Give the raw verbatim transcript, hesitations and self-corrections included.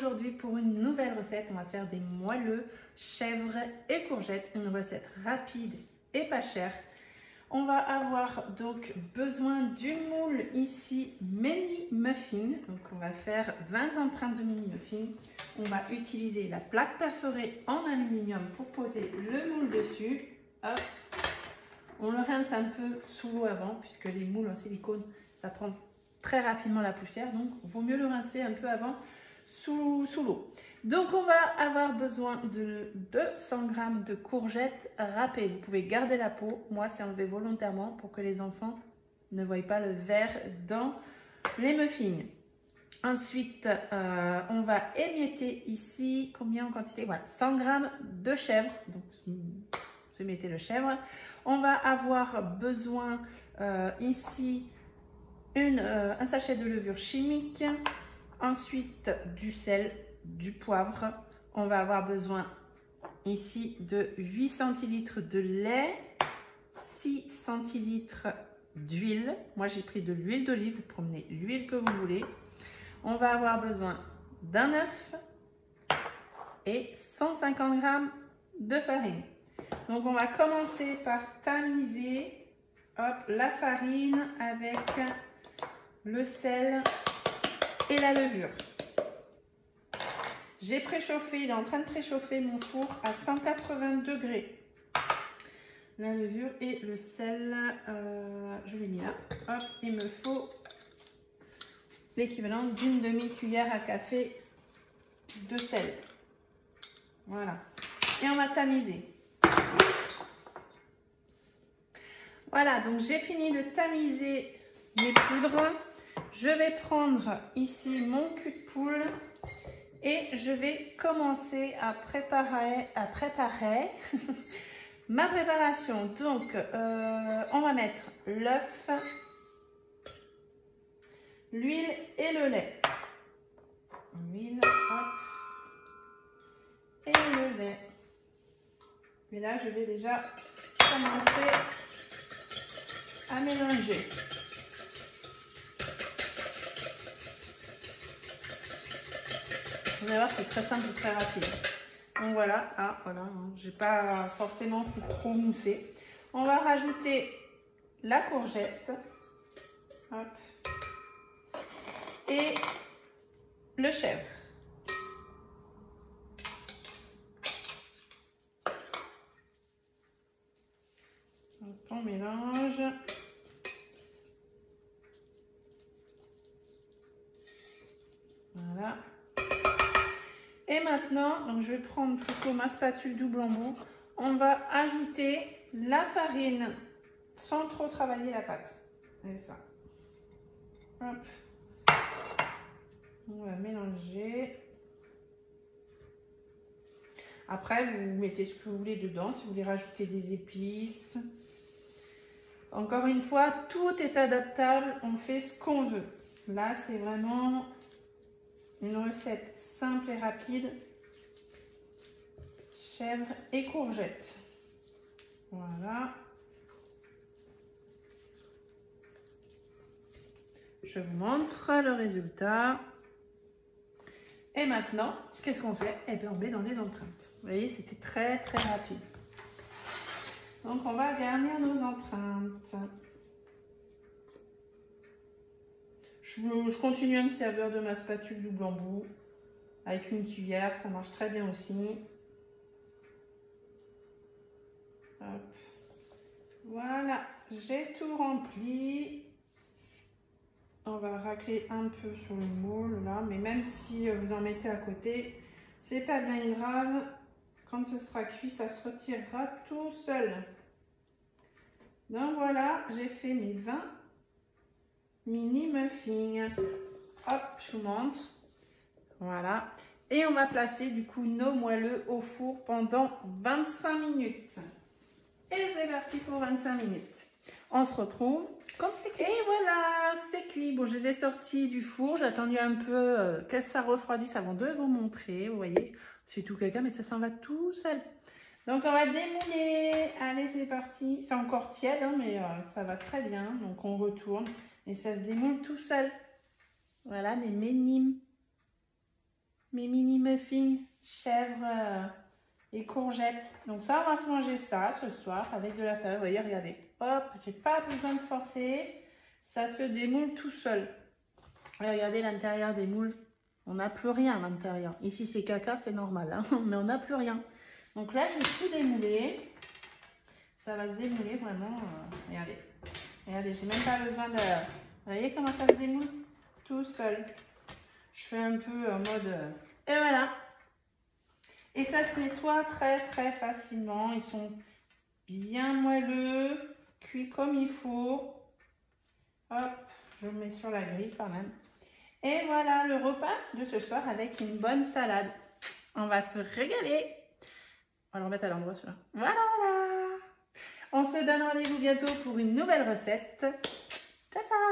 aujourd'hui pour une nouvelle recette. On va faire des moelleux, chèvres et courgettes. Une recette rapide et pas chère. On va avoir donc besoin du moule ici mini muffin. Donc on va faire vingt empreintes de mini muffin. On va utiliser la plaque perforée en aluminium pour poser le moule dessus. Hop. On le rince un peu sous l'eau avant puisque les moules en silicone ça prend très rapidement la poussière, donc il vaut mieux le rincer un peu avant sous, sous l'eau. Donc on va avoir besoin de deux cents grammes de courgettes râpées. Vous pouvez garder la peau, moi c'est enlevé volontairement pour que les enfants ne voient pas le vert dans les muffins. Ensuite euh, on va émietter ici, combien en quantité? Voilà, cent grammes de chèvre, donc vous émiettez le chèvre. On va avoir besoin euh, ici Une, euh, un sachet de levure chimique, ensuite du sel, du poivre. On va avoir besoin ici de huit centilitres de lait, six centilitres d'huile. Moi j'ai pris de l'huile d'olive, vous prenez l'huile que vous voulez. On va avoir besoin d'un œuf et cent cinquante grammes de farine. Donc on va commencer par tamiser hop, la farine avec le sel et la levure. J'ai préchauffé, il est en train de préchauffer mon four à cent quatre-vingts degrés. La levure et le sel, euh, je l'ai mis là. Hop, il me faut l'équivalent d'une demi-cuillère à café de sel. Voilà. Et on va tamiser. Voilà, donc j'ai fini de tamiser mes poudres. Je vais prendre ici mon cul de poule et je vais commencer à préparer, à préparer ma préparation. Donc, euh, on va mettre l'œuf, l'huile et le lait. L'huile, hop, et le lait. Et là, je vais déjà commencer à mélanger. Vous allez voir, c'est très simple et très rapide. Donc voilà, ah voilà, j'ai pas forcément fait trop mousser. On va rajouter la courgette, hop, et le chèvre. Donc on mélange. Voilà. Et maintenant, donc je vais prendre plutôt ma spatule double embout. On va ajouter la farine sans trop travailler la pâte. Et ça. Hop. On va mélanger. Après, vous mettez ce que vous voulez dedans. Si vous voulez rajouter des épices. Encore une fois, tout est adaptable. On fait ce qu'on veut. Là, c'est vraiment une recette simple et rapide, chèvre et courgettes. Voilà. Je vous montre le résultat. Et maintenant, qu'est-ce qu'on fait? Eh bien, on met dans les empreintes. Vous voyez, c'était très très rapide. Donc, on va garnir nos empreintes. Je, je continue à me servir de ma spatule double embout avec une cuillère, ça marche très bien aussi. Hop. Voilà, j'ai tout rempli. On va racler un peu sur le moule là, mais même si vous en mettez à côté, c'est pas bien grave. Quand ce sera cuit, ça se retirera tout seul. Donc voilà, j'ai fait mes vingt mini muffins. Hop, je vous montre. Voilà. Et on va placer du coup nos moelleux au four pendant vingt-cinq minutes. Et c'est parti pour vingt-cinq minutes. On se retrouve quand c'est cuit. Et voilà, c'est cuit. Bon, je les ai sortis du four. J'ai attendu un peu euh, que ça refroidisse avant de vous montrer. Vous voyez, c'est tout caca, mais ça s'en va tout seul. Donc, on va démouler. Allez, c'est parti. C'est encore tiède, hein, mais euh, ça va très bien. Donc, on retourne et ça se démoule tout seul. Voilà, les minimes. mes mini muffins chèvre euh, et courgettes. Donc ça, on va se manger ça ce soir avec de la salade. Vous voyez, regardez. Hop, j'ai pas besoin de forcer. Ça se démoule tout seul. Et regardez l'intérieur des moules. On n'a plus rien à l'intérieur. Ici, c'est caca, c'est normal. Hein, mais on n'a plus rien. Donc là, je vais tout démouler. Ça va se démouler vraiment. Euh, regardez. Regardez, j'ai même pas besoin de... Vous voyez comment ça se démoule? Tout seul. Je fais un peu en mode... Euh... Et voilà. Et ça se nettoie très très facilement. Ils sont bien moelleux, cuits comme il faut. Hop, je le mets sur la grille quand même. Et voilà le repas de ce soir avec une bonne salade. On va se régaler. On va le remettre à l'endroit celui-là. Voilà, voilà. On se donne rendez-vous bientôt pour une nouvelle recette. Ciao, ciao.